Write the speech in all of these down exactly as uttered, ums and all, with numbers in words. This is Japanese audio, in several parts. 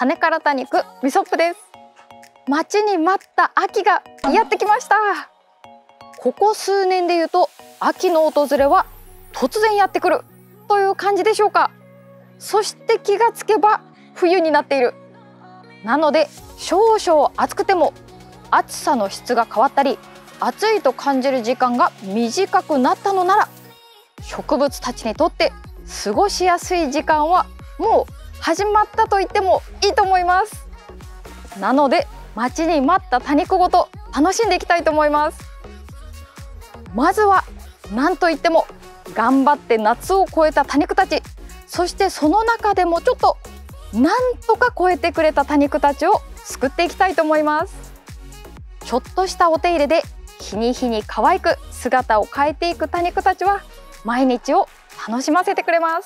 種から多肉みそっぷです。待ちに待った秋がやってきました。ここ数年で言うと秋の訪れは突然やってくるという感じでしょうか。そして気がつけば冬になっている。なので少々暑くても暑さの質が変わったり暑いと感じる時間が短くなったのなら、植物たちにとって過ごしやすい時間はもう始まったと言ってもいいと思います。なので待ちに待った多肉ごと楽しんでいきたいと思います。まずは何といっても頑張って夏を越えた多肉たち、そしてその中でもちょっとなんとか越えてくれた多肉たちを救っていきたいと思います。ちょっとしたお手入れで日に日に可愛く姿を変えていく多肉たちは毎日を楽しませてくれます。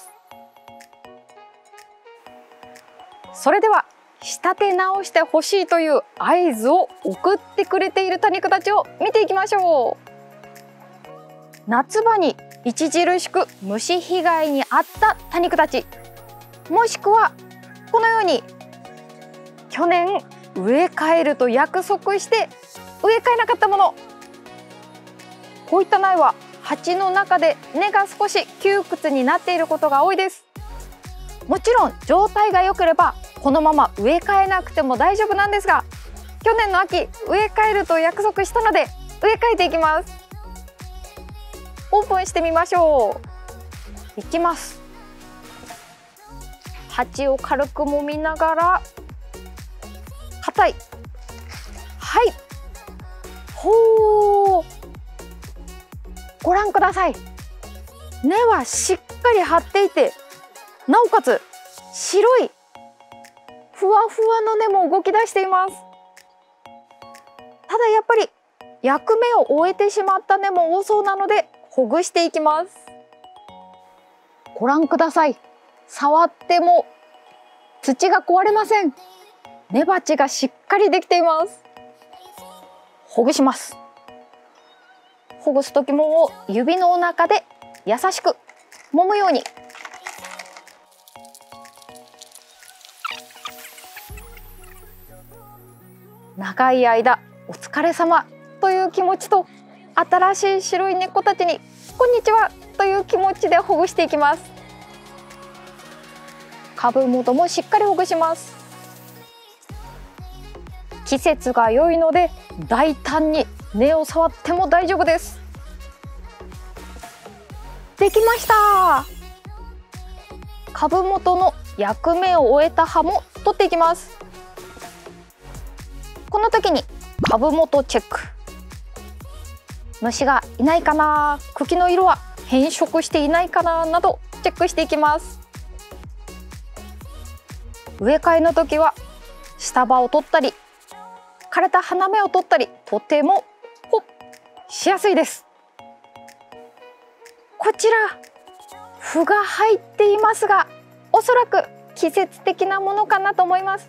それでは仕立て直してほしいという合図を送ってくれている多肉たちを見ていきましょう。夏場に著しく虫被害に遭った多肉たち、もしくはこのように去年植え替えると約束して植え替えなかったもの、こういった苗は鉢の中で根が少し窮屈になっていることが多いです。もちろん状態が良ければこのまま植え替えなくても大丈夫なんですが、去年の秋植え替えると約束したので植え替えていきます。オープンしてみましょう。いきます。鉢を軽く揉みながら、硬い、はい、ほー、ご覧ください。根はしっかり張っていて、なおかつ白いふわふわの根も動き出しています。ただやっぱり役目を終えてしまった根も多そうなのでほぐしていきます。ご覧ください。触っても土が壊れません。根鉢がしっかりできています。ほぐします。ほぐす時も指の中で優しく揉むように。長い間お疲れ様という気持ちと、新しい白い根っこたちにこんにちはという気持ちでほぐしていきます。株元もしっかりほぐします。季節が良いので大胆に根を触っても大丈夫です。できました。株元の役目を終えた葉も取っていきます。この時に株元チェック、虫がいないかな、茎の色は変色していないかななどチェックしていきます。植え替えの時は下葉を取ったり枯れた花芽を取ったりとてもほっしやすいです。こちら麩が入っていますが、おそらく季節的なものかなと思います。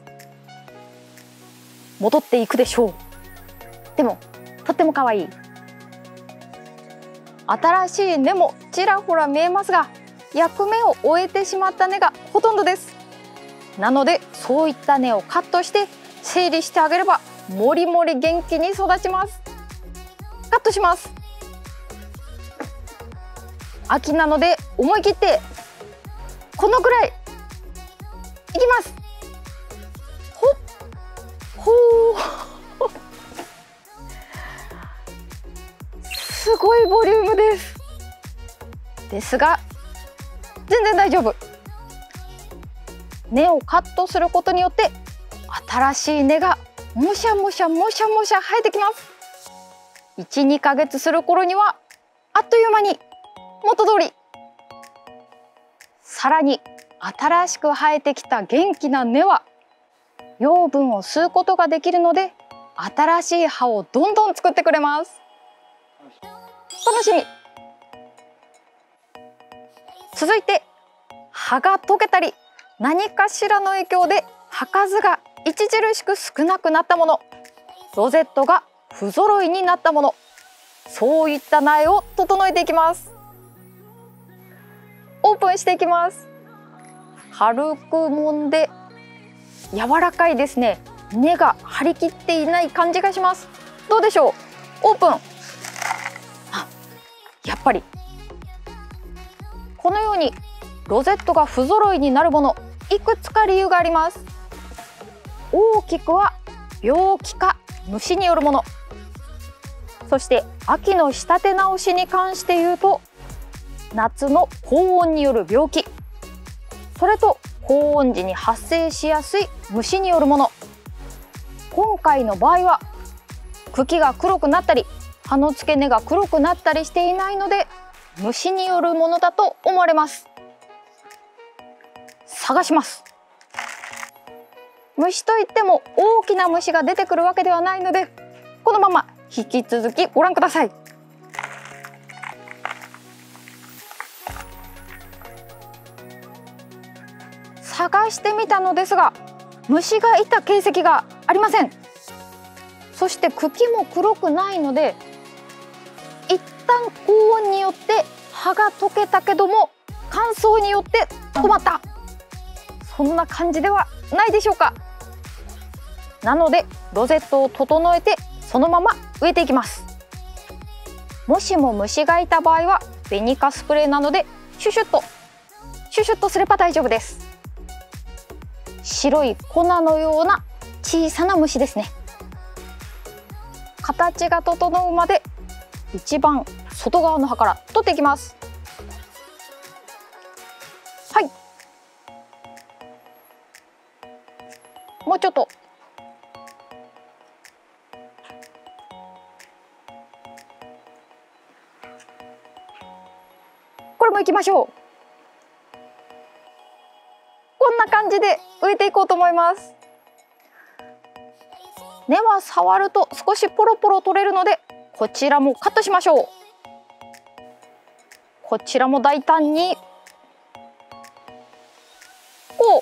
戻っていくでしょう。でもとっても可愛い。新しい根もちらほら見えますが、役目を終えてしまった根がほとんどです。なのでそういった根をカットして整理してあげればもりもり元気に育ちます。カットします。秋なので思い切ってこのぐらいいきます。ほっほーすごいボリュームです。ですが全然大丈夫。根をカットすることによって新しい根がもしゃもしゃもしゃもしゃ生えてきます。いち、にかげつする頃にはあっという間に元通り。さらに新しく生えてきた元気な根は養分を吸うことができるので、新しい葉をどんどん作ってくれます。楽しみ。続いて葉が溶けたり何かしらの影響で葉数が著しく少なくなったもの、ロゼットが不揃いになったもの、そういった苗を整えていきます。オープンしていきます。軽く揉んで柔らかいですね。根が張り切っていない感じがします。どうでしょう。オープン。あ、やっぱりこのようにロゼットが不揃いになるもの、いくつか理由があります。大きくは病気か虫によるもの、そして秋の仕立て直しに関して言うと、夏の高温による病気、それと高温時に発生しやすい虫によるもの。今回の場合は茎が黒くなったり葉の付け根が黒くなったりしていないので、虫によるものだと思われます。探します。虫といっても大きな虫が出てくるわけではないので、このまま引き続きご覧ください。探してみたのですが、虫がいた形跡がありません。そして茎も黒くないので、一旦高温によって葉が溶けたけども乾燥によって止まった、そんな感じではないでしょうか。なのでロゼットを整えてそのまま植えていきます。もしも虫がいた場合はベニカスプレーなのでシュシュッとシュシュッとすれば大丈夫です。白い粉のような小さな虫ですね。形が整うまで一番外側の葉から取っていきます。はい、もうちょっと。これもいきましょう。こんな感じで植えていこうと思います。根は触ると少しポロポロ取れるので、こちらもカットしましょう。こちらも大胆にこう。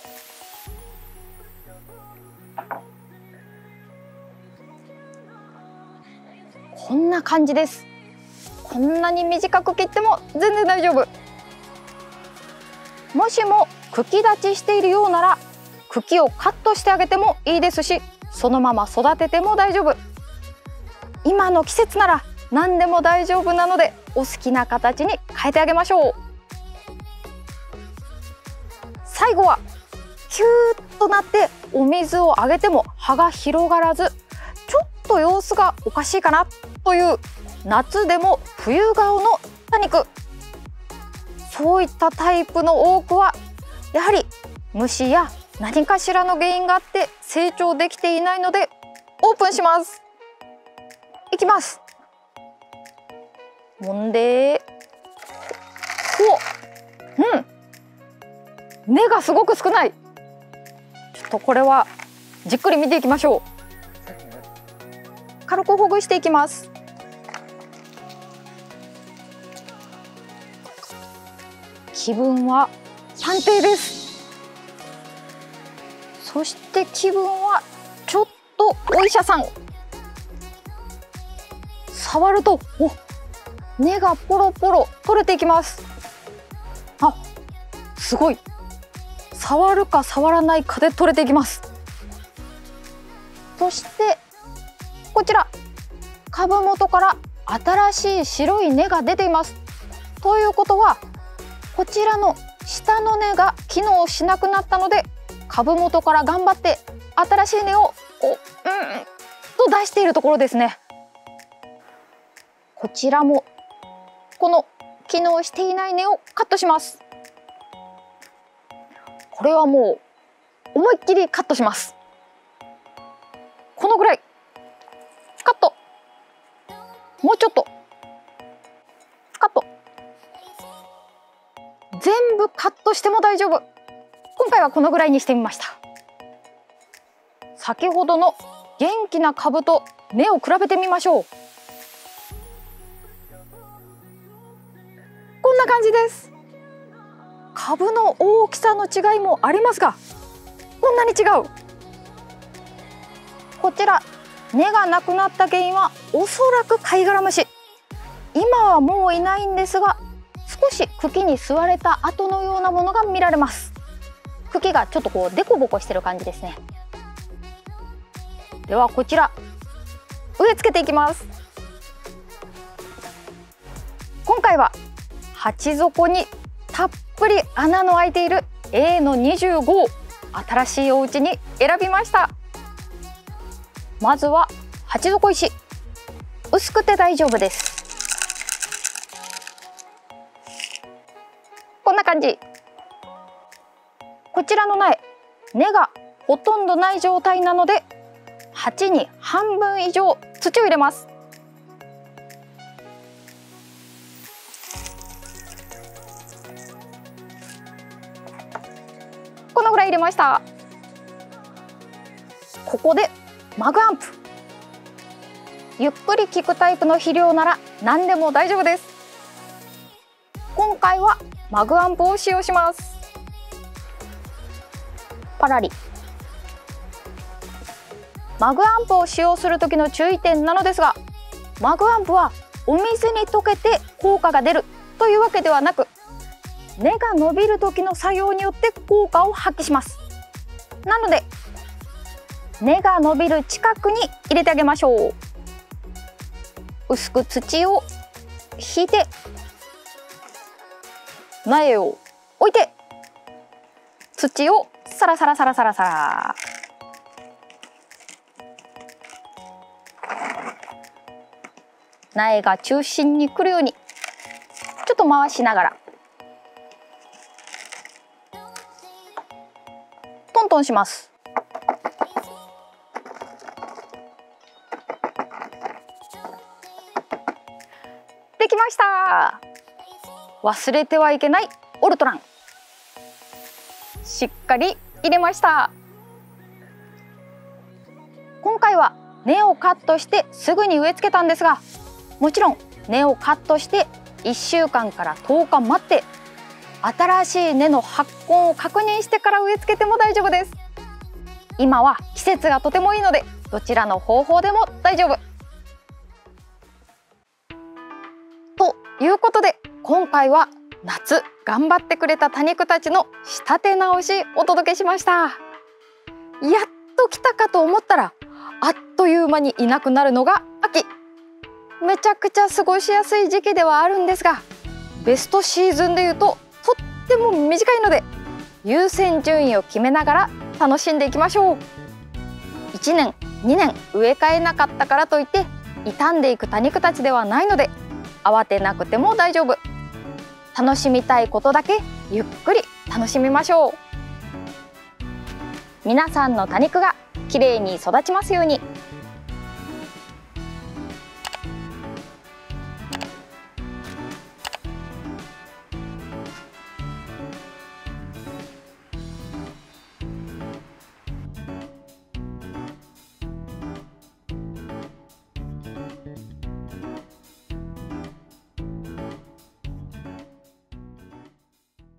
こんな感じです。こんなに短く切っても全然大丈夫。もしも茎立ちしているようなら茎をカットしてあげてもいいですし、そのまま育てても大丈夫。今の季節なら何でも大丈夫なので、お好きな形に変えてあげましょう。最後はキューッとなってお水をあげても葉が広がらず、ちょっと様子がおかしいかなという夏でも冬顔の多肉、そういったタイプの多くはやはり虫や何かしらの原因があって成長できていないので、オープンします。いきます。もんで、お、うん、根がすごく少ない。ちょっとこれはじっくり見ていきましょう。軽くほぐしていきます。気分は安定です。そして気分はちょっとお医者さん。触るとお根がポロポロ取れていきます。あ、すごい。触るか触らないかで取れていきます。そしてこちら株元から新しい白い根が出ています。ということはこちらの下の根が機能しなくなったので、株元から頑張って新しい根をこう、うん、と出しているところですね。こちらもこの機能していない根をカットします。これはもう思いっきりカットします。このぐらいカット。もうちょっとカット。全部カットしても大丈夫。今回はこのぐらいにしてみました。先ほどの元気な株と根を比べてみましょう。こんな感じです。株の大きさの違いもありますが、こんなに違う。こちら根がなくなった原因はおそらく貝殻虫。今はもういないんですが、少し茎に吸われた跡のようなものが見られます。茎がちょっとこうデコボコしてる感じですね。 ではこちら植え付けていきます。今回は鉢底にたっぷり穴の開いている エー のにじゅうごを新しいお家に選びました。まずは鉢底石、薄くて大丈夫です。こんな感じ。こちらの苗、根がほとんどない状態なので鉢に半分以上土を入れます。このぐらい入れました。ここでマグアンプ、ゆっくり効くタイプの肥料なら何でも大丈夫です。今回はマグアンプを使用します。パラリ。マグアンプを使用する時の注意点なのですが、マグアンプはお水に溶けて効果が出るというわけではなく、根が伸びる時の作用によって効果を発揮します。なので根が伸びる近くに入れてあげましょう。薄く土を引いて苗を置いて土をサラサラサラサラサラ。苗が中心に来るようにちょっと回しながらトントンします。できました。忘れてはいけないオルトラン、しっかり入れました。今回は根をカットしてすぐに植え付けたんですが、もちろん根をカットしていっしゅうかんからとおか待って新しい根の発根を確認してから植え付けても大丈夫です。今は季節がとてもいいのでどちらの方法でも大丈夫。ということで今回は夏頑張ってくれた多肉たちの仕立て直しお届けしました。やっと来たかと思ったらあっという間にいなくなるのが秋。めちゃくちゃ過ごしやすい時期ではあるんですが、ベストシーズンでいうととっても短いので優先順位を決めながら楽しんでいきましょう。いちねんにねん植え替えなかったからといって傷んでいく多肉たちではないので慌てなくても大丈夫。楽しみたいことだけゆっくり楽しみましょう。皆さんの多肉がきれいに育ちますように。